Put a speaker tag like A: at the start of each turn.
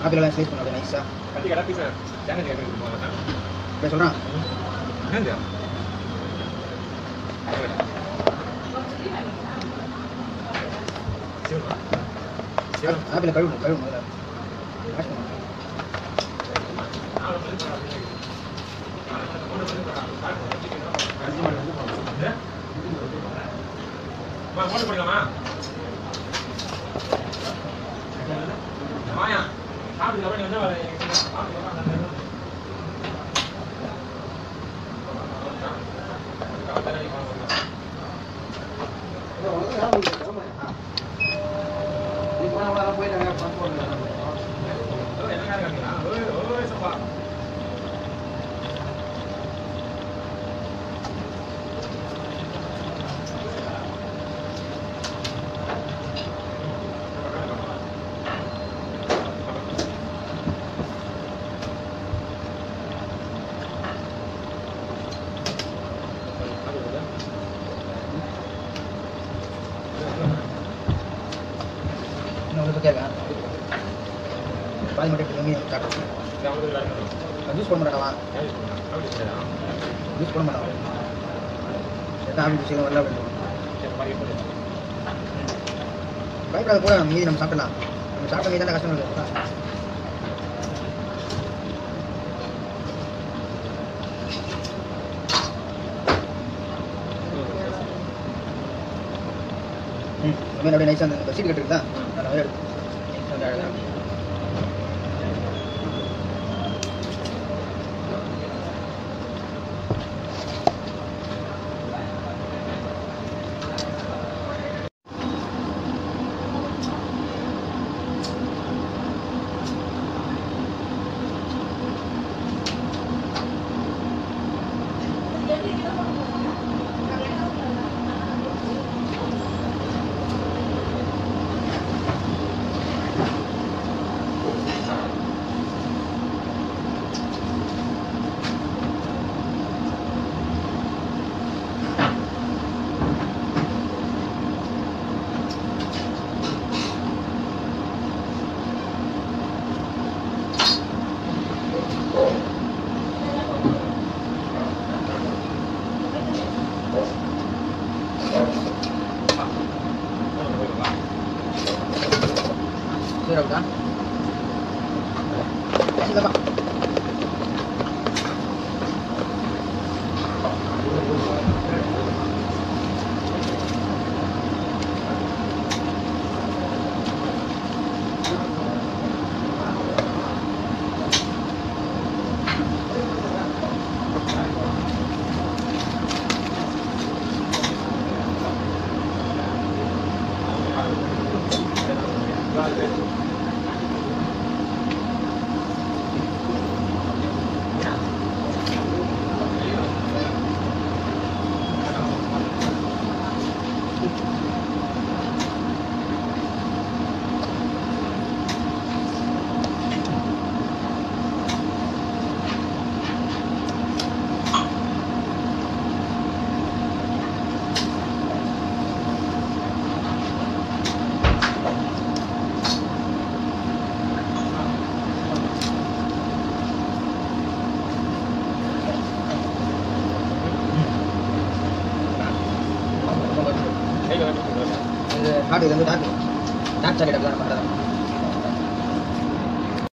A: Apple எல்லாம் slice பண்ண நைஸா
B: கட்டி கடை பீஸ் சேனல் கேட்குறது
A: இப்போ சொல்கிறான் ஆப்பிள் கழுவு முதல்ல வாஷ் பண்ணு
B: மோட்டர் போடலாமா மாயா சாப்பிட்டு வந்து பாதி மட்டும் கம்மி காட்டும் ஜூஸ் போட மாட்டாங்களா ஜூஸ் போட மாட்டாங்க எதாவது ஆப்பிள் ஜூஸ் எதுவும் வரல பயப்படாத கூட மீதி நம்ம சாப்பிடலாம் நம்ம சாப்பிட்ட மீதி தான் கஷ்டம் இல்லை இந்த மாதிரி அப்படியே நைஸாக அந்த சீட் கட்டுருக்குதா நான் நிறைய எடுத்து Sudah Silakan. Ini hard itu dah. Dah cari dah mana mana.